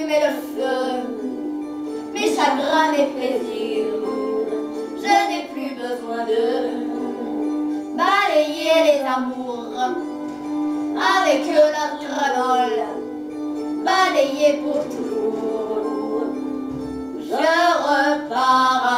allumer le feu, mes chagrins, mes plaisirs. Je n'ai plus besoin de balayer les amours avec leur granole, balayer pour toujours. Je repars